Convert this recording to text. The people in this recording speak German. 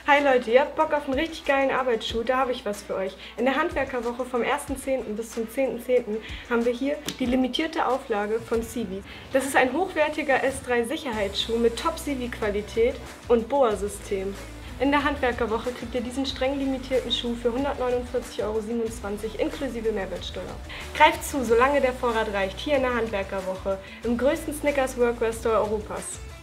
Hi Leute, ihr habt Bock auf einen richtig geilen Arbeitsschuh? Da habe ich was für euch. In der Handwerkerwoche vom 1.10. bis zum 10.10. haben wir hier die limitierte Auflage von Civi. Das ist ein hochwertiger S3 Sicherheitsschuh mit Top-Civi-Qualität und BOA-System. In der Handwerkerwoche kriegt ihr diesen streng limitierten Schuh für 149,27 € inklusive Mehrwertsteuer. Greift zu, solange der Vorrat reicht, hier in der Handwerkerwoche, im größten Snickers Workwear Store Europas.